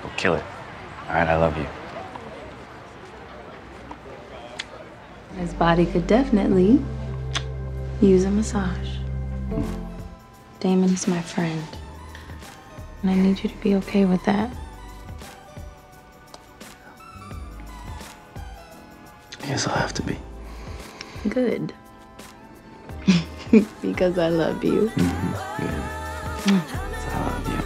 Go kill it. All right, I love you. His body could definitely use a massage. Damon is my friend, and I need you to be okay with that. I guess I'll have to be. Good. Because I love you. Yeah. I love you.